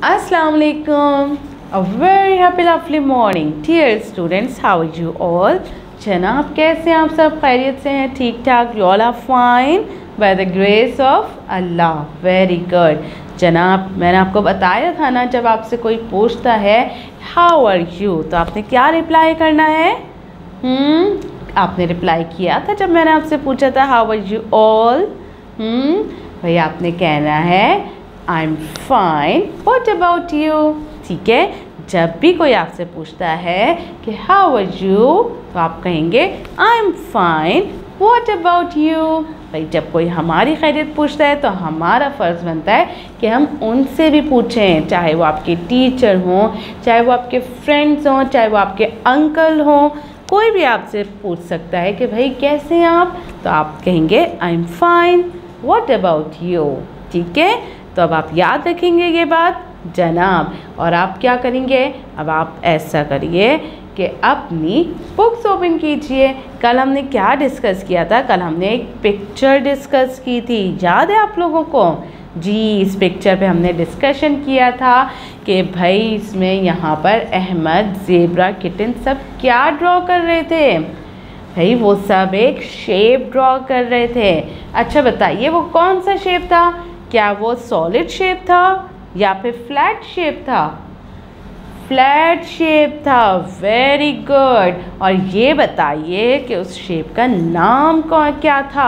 Assalamu alaikum. A very happy lovely morning. Dear students, how are you all? जनाब कैसे हैं आप सब? खैरियत से हैं? ठीक ठाक? You all are fine by the grace of Allah. Very good. जनाब मैंने आपको बताया था ना, जब आपसे कोई पूछता है How are you, तो आपने क्या रिप्लाई करना है? आपने रिप्लाई किया था जब मैंने आपसे पूछा था How are you all? भाई आपने कहना है I'm fine. What about you? ठीक है, जब भी कोई आपसे पूछता है कि How are you, तो आप कहेंगे I'm fine. What about you? भाई जब कोई हमारी खैरियत पूछता है तो हमारा फ़र्ज़ बनता है कि हम उनसे भी पूछें, चाहे वो आपके टीचर हों, चाहे वो आपके फ्रेंड्स हों, चाहे वो आपके अंकल हों, कोई भी आपसे पूछ सकता है कि भाई कैसे हैं आप, तो आप कहेंगे I'm fine. What about you? ठीक है, तो अब आप याद रखेंगे ये बात जनाब, और आप क्या करेंगे, अब आप ऐसा करिए कि अपनी बुक्स ओपन कीजिए। कल हमने क्या डिस्कस किया था? कल हमने एक पिक्चर डिस्कस की थी, याद है आप लोगों को? जी, इस पिक्चर पे हमने डिस्कशन किया था कि भाई इसमें यहाँ पर अहमद, ज़ेब्रा, किटन सब क्या ड्रॉ कर रहे थे? भाई वो सब एक शेप ड्रॉ कर रहे थे। अच्छा बताइए वो कौन सा शेप था? क्या वो सॉलिड शेप था या फिर फ्लैट शेप था? फ्लैट शेप था। Very good. और ये बताइए कि उस शेप का नाम क्या था?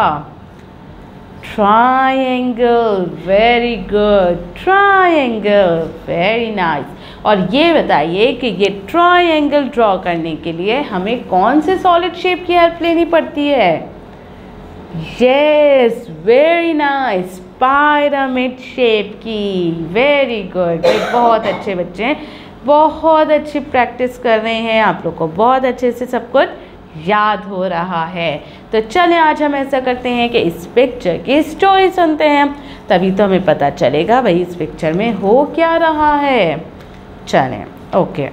Triangle. Very good, triangle. Very nice. और ये बताइए कि ये ट्रायंगल ड्रॉ करने के लिए हमें कौन से सॉलिड शेप की हेल्प लेनी पड़ती है? Yes, very nice, pyramid shape की। वेरी गुड, बहुत अच्छे बच्चे हैं, बहुत अच्छी प्रैक्टिस कर रहे हैं, आप लोग को बहुत अच्छे से सब कुछ याद हो रहा है। तो चलें आज हम ऐसा करते हैं कि इस पिक्चर की स्टोरी सुनते हैं, तभी तो हमें पता चलेगा भाई इस पिक्चर में हो क्या रहा है। चलें, okay.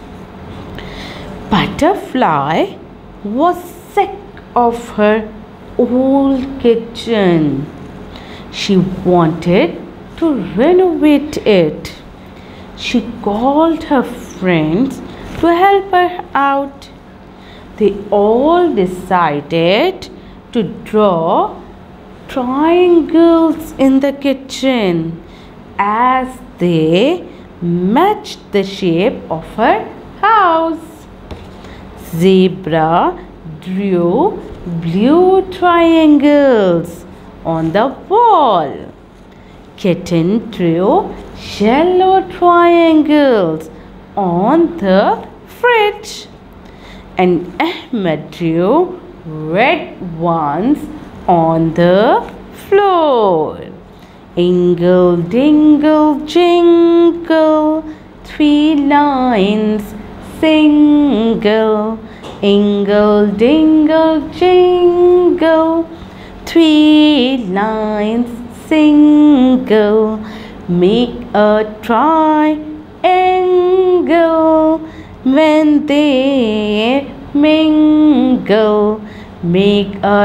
Butterfly was sick of her old kitchen. She wanted to renovate it. She called her friends to help her out. They all decided to draw triangles in the kitchen as they matched the shape of her house. Zebra drew blue triangles on the wall. Kitten drew yellow triangles on the fridge. And Ahmed drew red ones on the floor. Ingle, dingle, jingle, 3 lines single. Ingle, dingle, jingle, 3 lines single. Make a triangle when they mingle. Make a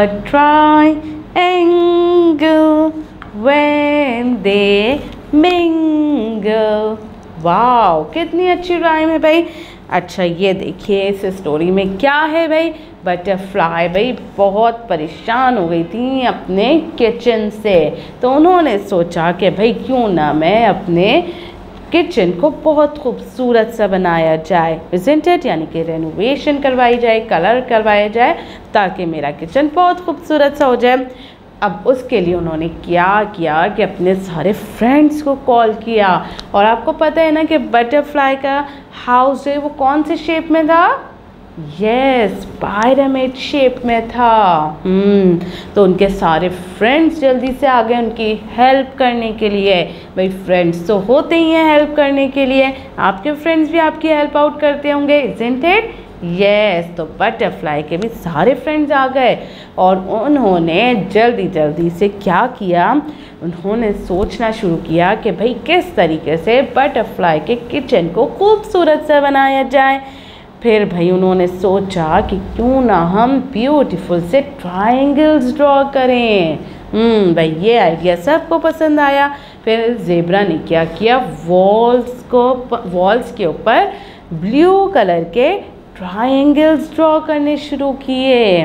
triangle when they mingle. Wow, कितनी अच्छी rhyme है भाई। अच्छा ये देखिए इस story में क्या है भाई, बटरफ्लाई भाई बहुत परेशान हो गई थी अपने किचन से, तो उन्होंने सोचा कि भाई क्यों ना मैं अपने किचन को बहुत खूबसूरत सा बनाया जाए, इज़न्ट इट, यानी कि रेनोवेशन करवाई जाए, कलर करवाया जाए, ताकि मेरा किचन बहुत खूबसूरत सा हो जाए। अब उसके लिए उन्होंने क्या किया कि अपने सारे फ्रेंड्स को कॉल किया, और आपको पता है ना कि बटरफ्लाई का हाउस है वो कौन से शेप में था? यस, पिरामिड शेप में था। तो उनके सारे फ्रेंड्स जल्दी से आ गए उनकी हेल्प करने के लिए। भाई फ्रेंड्स तो होते ही हैं हेल्प करने के लिए, आपके फ्रेंड्स भी आपकी हेल्प आउट करते होंगे, इज़न्ट इट? यस, तो बटरफ्लाई के भी सारे फ्रेंड्स आ गए और उन्होंने जल्दी जल्दी से क्या किया, उन्होंने सोचना शुरू किया कि भाई किस तरीके से बटरफ्लाई के किचन को खूबसूरत से बनाया जाए। फिर भाई उन्होंने सोचा कि क्यों ना हम ब्यूटीफुल से ट्रायंगल्स ड्रॉ करें। भाई ये आइडिया सबको पसंद आया। फिर ज़ेब्रा ने क्या किया, वॉल्स के ऊपर ब्लू कलर के ट्रायंगल्स ड्रॉ करने शुरू किए।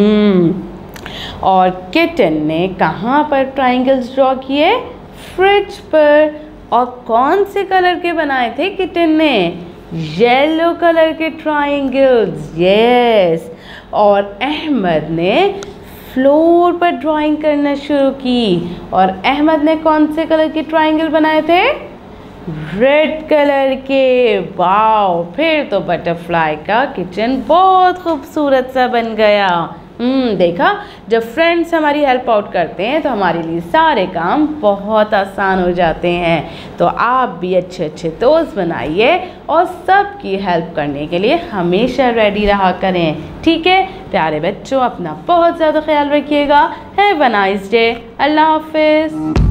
और किटन ने कहाँ पर ट्रायंगल्स ड्रॉ किए, फ्रिज पर। और कौन से कलर के बनाए थे किटन ने, येलो कलर के ट्रायंगल्स, यस। और अहमद ने फ्लोर पर ड्राइंग करना शुरू की। और अहमद ने कौन से कलर के ट्रायंगल बनाए थे, रेड कलर के। वाओ, फिर तो बटरफ्लाई का किचन बहुत खूबसूरत सा बन गया। देखा, जब फ्रेंड्स हमारी हेल्प आउट करते हैं तो हमारे लिए सारे काम बहुत आसान हो जाते हैं। तो आप भी अच्छे अच्छे दोस्त बनाइए और सबकी हेल्प करने के लिए हमेशा रेडी रहा करें, ठीक है प्यारे बच्चों। अपना बहुत ज़्यादा ख्याल रखिएगा। Have a nice day. Allah हाफिज़।